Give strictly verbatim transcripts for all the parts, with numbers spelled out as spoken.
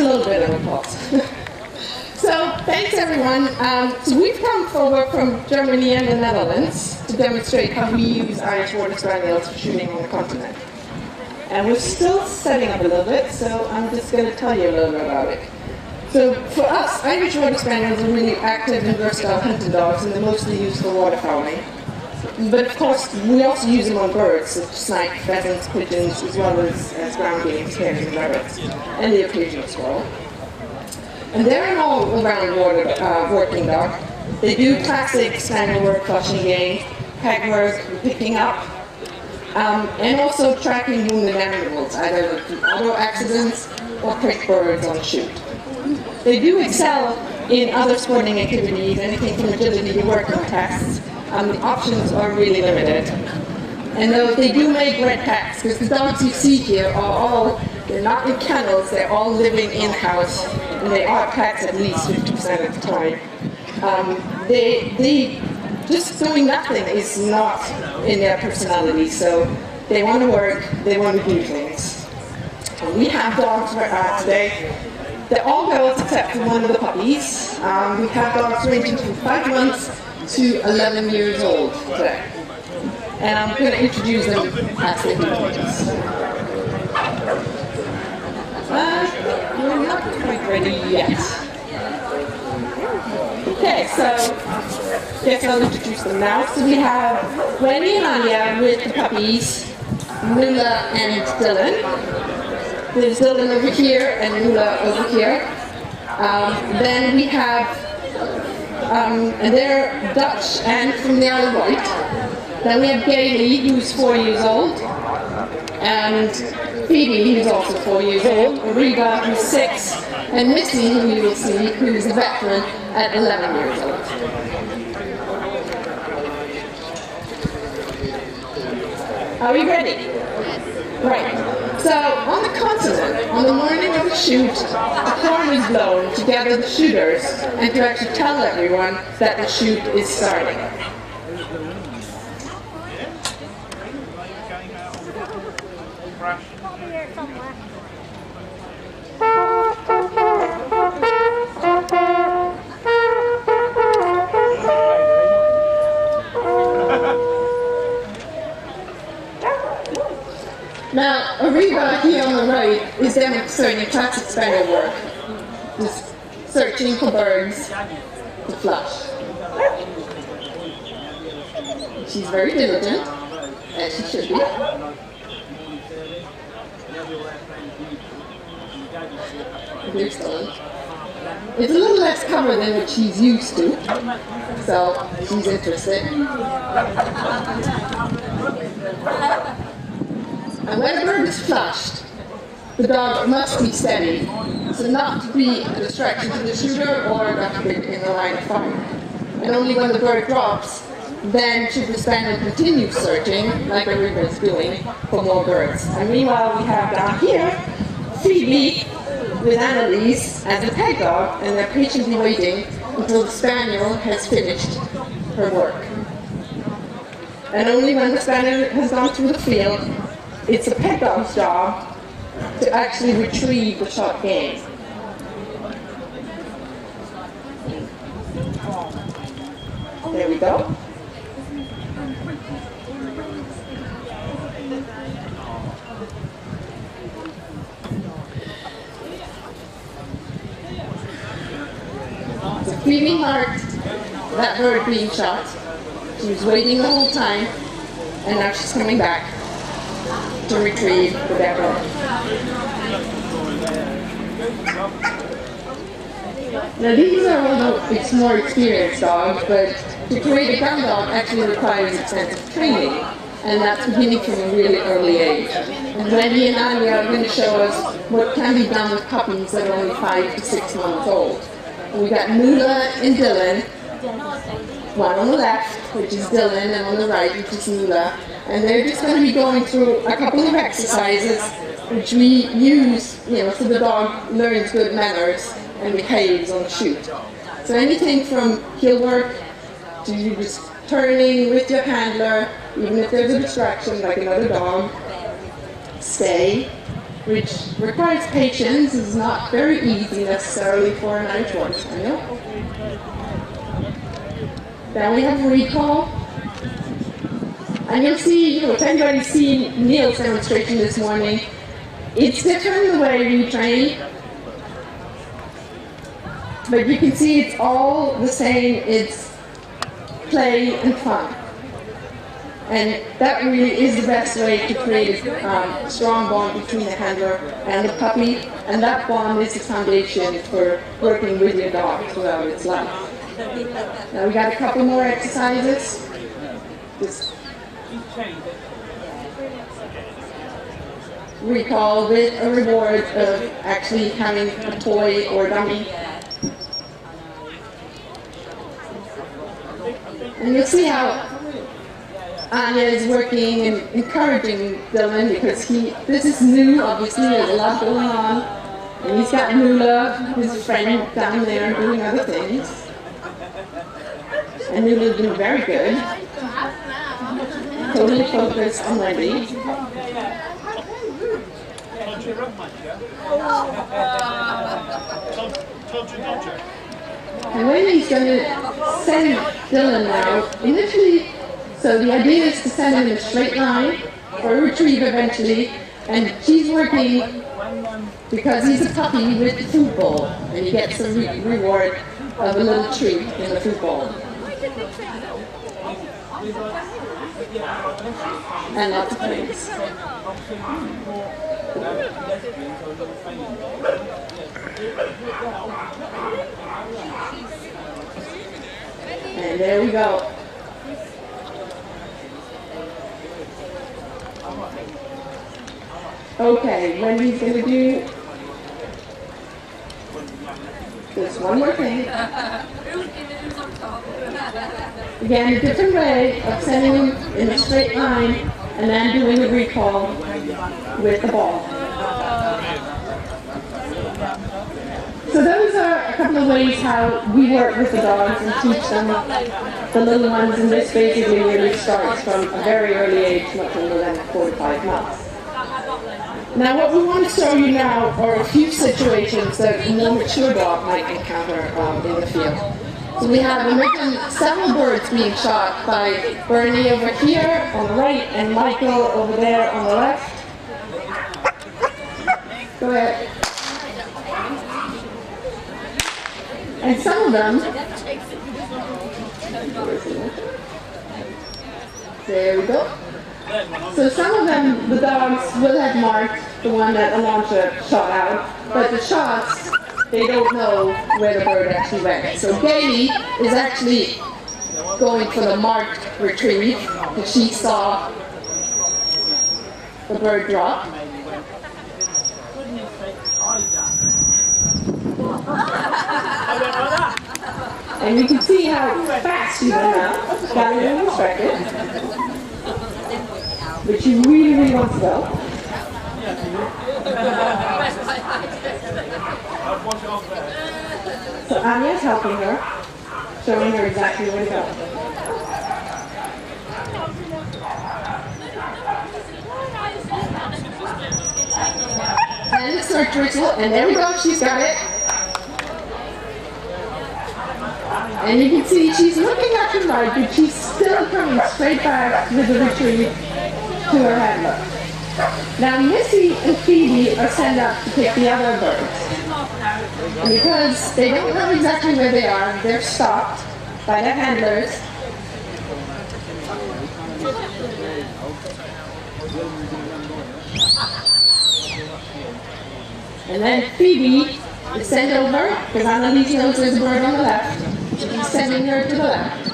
little bit of a pause. So, thanks everyone. Um, so we've come forward from Germany and the Netherlands to demonstrate how we use Irish Water Spaniels for shooting on the continent. And we're still setting up a little bit, so I'm just going to tell you a little bit about it. So for us, Irish Water Spaniels are really active and versatile hunting dogs, and they're mostly used for waterfowling. But of course, we also use them on birds, such as snipe, pheasants, pigeons, as well as, as ground game, hares and rabbits, and the occasional squirrel. And they're an all-around water, uh, working dog. They do classic spaniel work, flushing game, peg work, picking up, um, and also tracking wounded animals, either through auto accidents or prick birds on shoot. They do excel in other sporting activities, anything from agility to working tests. Um, the options are really limited. And though they do make red packs, because the dogs you see here are all, they're not in kennels, they're all living in-house, and they are packs at least fifty percent of the time. Um, they, they, just doing nothing is not in their personality, so they want to work, they want to do things. And we have dogs uh, today. They're all girls except for one of the puppies. Um, we have dogs ranging from five months to eleven years old today. And I'm going to introduce them as they do things. Uh, we're not quite ready yet. Okay, so guess I'll introduce them now. So we have Wendy and Anya with the puppies, Nula and Dylan. There's Dylan over here and Nula over here. Um, then we have, um, and they're Dutch and from the Isle of Wight. Then we have Gailey, who's four years old, and Phoebe, who's also four years old, Ariba, who's six, and Missy, who you will see, who's a veteran at eleven years old. Are we ready? Right. So, on the continent, on the morning of the shoot, a horn is blown to gather the shooters and to actually tell everyone that the shoot is starting. Now, Ariba here on the right is demonstrating classic spaniel work, just searching for birds to flush. She's very diligent, as she should be. There's Dylan. It's a little less cover than what she's used to, so she's interested. And when a bird is flushed, the dog must be steady, so not to be a distraction to the shooter or a duckpig in the line of fire. And only when the bird drops, then should the spaniel continue searching, like Ariba is doing, for more birds. And meanwhile, we have down here Phoebe with Annalise as a peg dog, and they're patiently waiting until the spaniel has finished her work. And only when the spaniel has gone through the field, it's a pet dog's job to actually retrieve the shot game. There we go. So Phoebe marked that bird being shot. She was waiting the whole time, and now she's coming back to retrieve the dead bird. Now these are all the it's more experienced dogs, but to create a ground dog actually requires extensive training, and that's beginning from a really early age. And Wendy and Anya are going to show us what can be done with puppies that are only five to six months old. And we got Nula and Dylan, one on the left, which is Dylan, and on the right, which is Nula. And they're just going to be going through a couple of exercises which we use, you know, so the dog learns good manners and behaves on the shoot. So anything from heel work to you just turning with your handler, even if there's a distraction like another dog, stay, which requires patience. It's not very easy necessarily for an Irish Water Spaniel. Then we have recall. And you'll see, you know, if anybody's seen Neil's demonstration this morning, it's different the way we train. But you can see it's all the same. It's play and fun. And that really is the best way to create a um, strong bond between the handler and the puppy. And that bond is the foundation for working with your dog throughout its life. Now we got a couple more exercises. Just recall with a reward of actually having a toy or dummy. And you'll see how Anya is working and encouraging Dylan because he, this is new, obviously, there's a lot going on. And he's got Nula, his friend, down there doing other things. And Nula's doing very good. Totally focused on Wendy. And Wendy's going to send Dylan now, initially. So the idea is to send him in a straight line for a retrieve eventually, and she's working because he's a puppy with the food bowl, and he gets a re reward of a little treat in the food bowl. And lots of things. And there we go. Okay, Wendy's going to do just one more thing. Again, a different way of sending him in a straight line and then doing a recall with the ball. So those are a couple of ways how we work with the dogs and teach them, the little ones, and this basically really starts from a very early age, much older than four to five months. Now what we want to show you now are a few situations that a more mature dog might encounter um, in the field. So we have imagine several birds being shot by Bernie over here on the right and Michael over there on the left. Go ahead. And some of them, there we go. So some of them, the dogs will have marked the one that Alonso shot out, but the shots, they don't know where the bird actually went. So Gailey is actually going for the marked retrieve, because she saw the bird drop. And you can see how fast she went out, got a little distracted. But she really, really wants to go. So Anya's helping her, showing her exactly where to go. And the search ritual, and there we go, she's got it. And you can see she's looking at the right, but she's still coming straight back with the retrieve to her handler. Now Missy and Phoebe are sent up to pick the other birds. And because they don't know exactly where they are, they're stopped by their handlers. And then Phoebe is sent over, because Annalise knows there's a bird on the left. She's sending her to the left.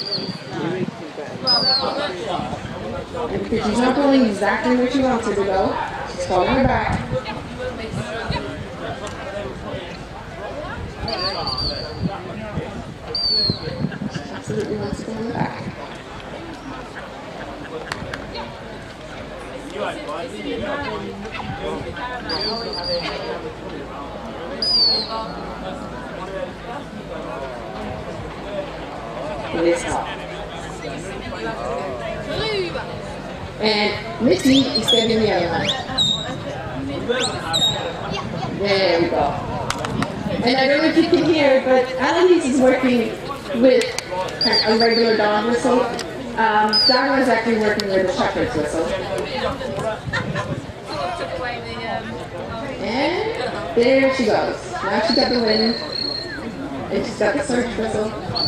And because she's not going exactly where she wants her to go, she's calling her back. She absolutely wants to go in the back. It is hot. And Missy is getting the other one. There we go. And I don't know if you can hear, but Annalise is working with a regular dog whistle. Um, Dagmar is actually working with a shepherd's whistle. And there she goes. Now she's got the wind. And she's got the search whistle.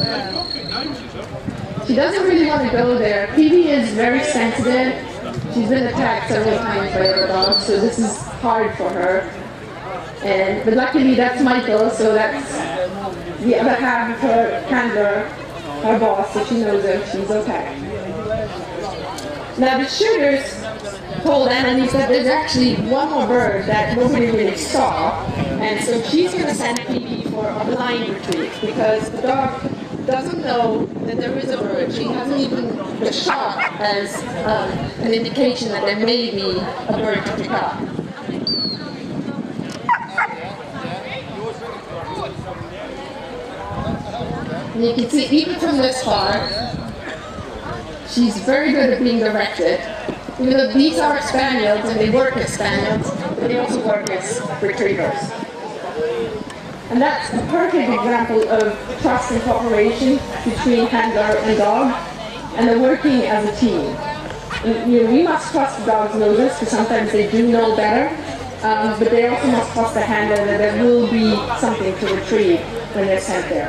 She doesn't really want to go there. Peavy is very sensitive. She's been attacked several times by other dogs, so this is hard for her. And but luckily that's Michael, so that's the other half of her handler, her boss, so she knows that she's okay. Now the shooters told Annalise that there's actually one more bird that nobody really saw, and so she's going to send Peavy for a blind retreat because the dog doesn't know that there is a bird. She hasn't even the shot as um, an indication that there may be a bird to pick up. And you can see even from this far, she's very good at being directed. Even though these are spaniels and they work as spaniels, but they also work as retrievers. And that's a perfect example of trust and cooperation between handler and dog, and they're working as a team. And, you know, we must trust the dog's noses, because sometimes they do know better, um, but they also must trust the handler that there will be something to retrieve when they're sent there.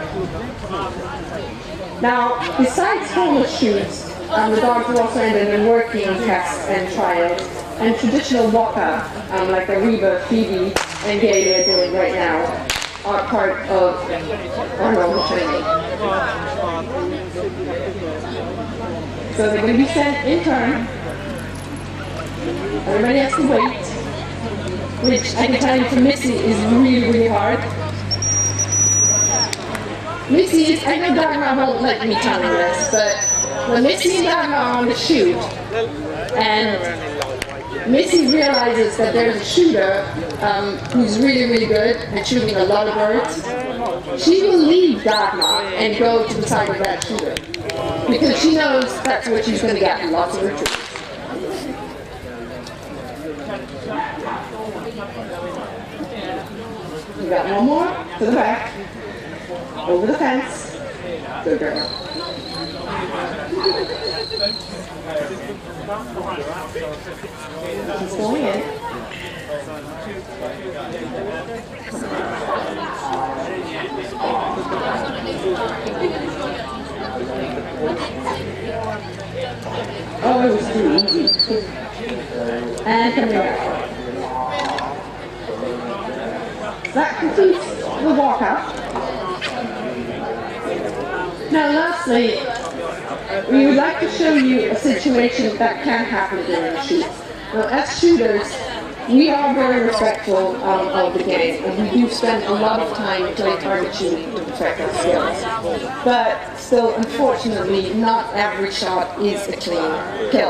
Now, besides formal shoots, um, the dogs are also ended in working tests and trials, and traditional waka, um, like the Reba, Phoebe, and Gayle are doing right now, are part of our normal training. So they're going to be sent in turn. Everybody has to wait, which I can tell you for Missy is really, really hard. Missy is, I know Dagmar won't let me tell you this, but when Missy and Dagmar are on the shoot, and Missy realizes that there's a shooter um, who's really, really good at shooting a lot of birds, she will leave Dagmar and go to the side of that shooter, because she knows that's where she's going to get lots of retrieves. We got one more to the back, over the fence. Good girl. She's going in. Oh, it was too easy. And come here. That completes the walkout. Now lastly, we would like to show you a situation that can happen during a shoot. Now as shooters, we are very respectful um, of the game, and we do spend a lot of time playing target shooting to perfect our skills. But still, unfortunately, not every shot is a clean kill.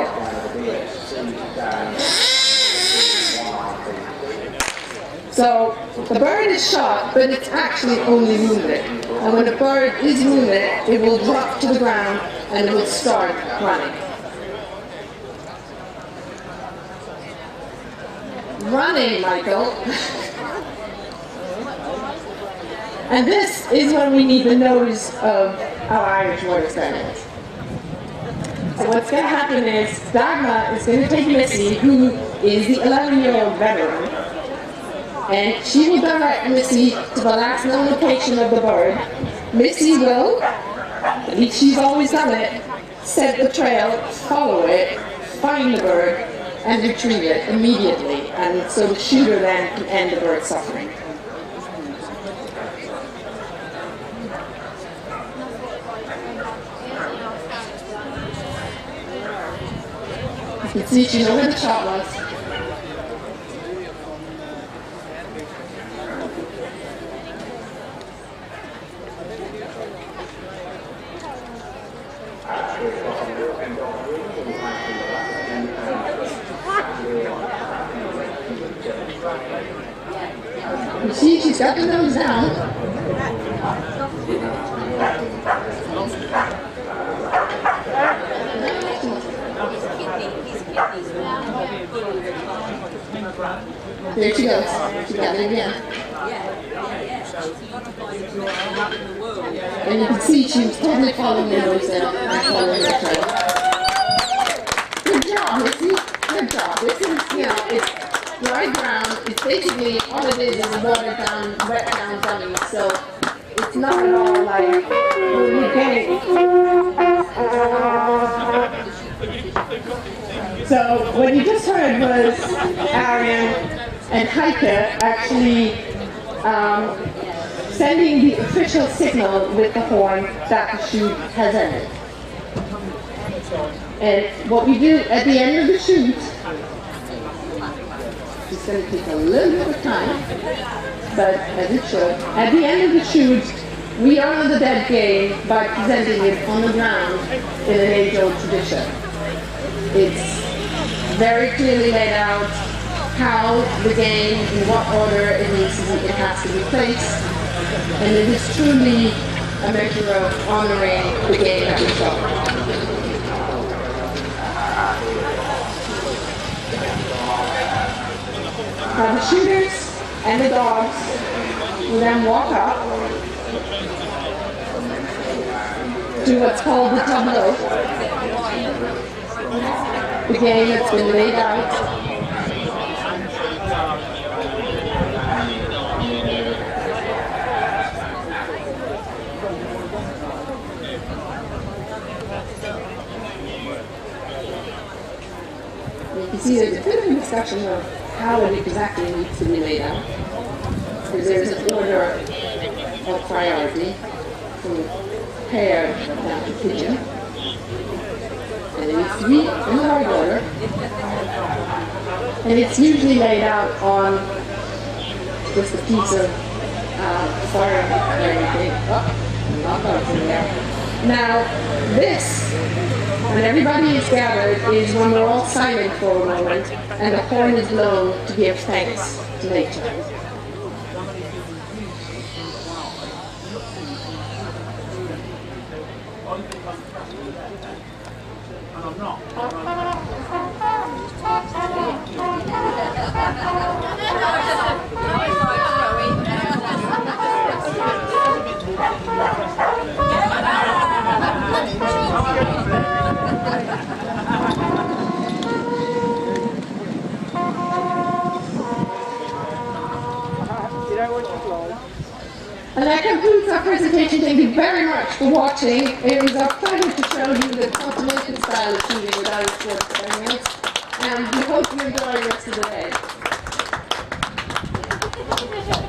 So the bird is shot, but it's actually only wounded. And when a bird is wounded, it will drop to the ground and it will start running. Running, Michael. And this is when we need the nose of our Irish Water Spaniels. So what's going to happen is Dagmar is going to take Missy, who is the eleven-year-old veteran, and she will direct Missy to the last known location of the bird. Missy will, at least she's always done it, set the trail, follow it, find the bird, and retrieve it immediately. And so the shooter then can end the bird's suffering. You can see she knows where the shot was. You see, she's got the nose down. There she goes. She got it again. And you can see she was totally following the nose and following the trail. Good job, Missy. Good job. This is, you know, it's dry ground. It's basically, all it is is a watered down, wet down dummy. So it's not at all like, well, you getting. So what you just heard was Arian and Heike actually um, sending the official signal with the horn that the shoot has ended. And what we do at the end of the shoot, it's going to take a little bit of time, but as it should, at the end of the shoot, we honor the dead game by presenting it on the ground in an age-old tradition. It's very clearly laid out how the game, in what order it needs to be, it has to be placed, and it is truly a measure of honoring the game that we show. Now the shooters and the dogs will then walk up to what's called the tableau, the game that's been laid out. You can see there's a bit of a discussion of how it exactly needs to be laid out, because there's an order of priority from pear down to pigeon, and it needs to be in the right order, and it's usually laid out on just a piece of uh, fire or anything. Oh, not going there. Now, this, when everybody is gathered, is when we're all silent for a moment and the horn is blown to give thanks to nature. And that concludes our presentation. Thank you very much for watching. It was our pleasure to show you the continental style of shooting without a sport experience. And we hope you enjoy the rest of the day.